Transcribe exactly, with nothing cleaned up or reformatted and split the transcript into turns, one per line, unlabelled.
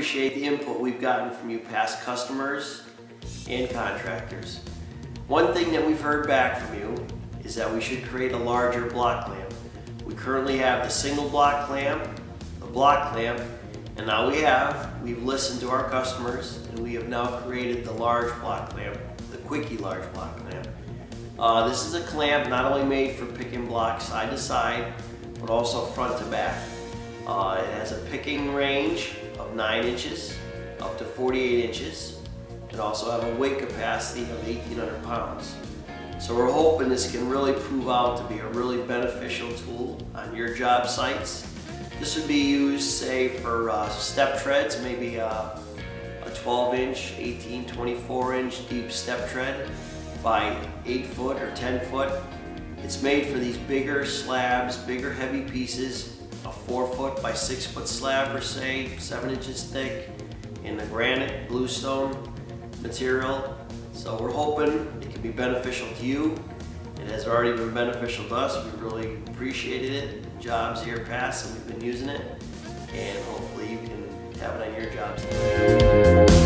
appreciate the input we've gotten from you past customers and contractors. One thing that we've heard back from you is that we should create a larger block clamp. We currently have the single block clamp, the block clamp, and now we have, we've listened to our customers and we have now created the large block clamp, the Quick-E large block clamp. Uh, this is a clamp not only made for picking blocks side to side, but also front to back. Uh, it has a picking range of nine inches up to forty-eight inches, and also have a weight capacity of eighteen hundred pounds. So we're hoping this can really prove out to be a really beneficial tool on your job sites. This would be used, say, for uh, step treads, maybe uh, a twelve inch, eighteen, twenty-four inch deep step tread by eight foot or ten foot. It's made for these bigger slabs, bigger heavy pieces, a four foot by six foot slab per se, seven inches thick, in the granite bluestone material. So we're hoping it can be beneficial to you. It has already been beneficial to us. We really appreciated it. Jobs here past and we've been using it, and hopefully you can have it on your jobs.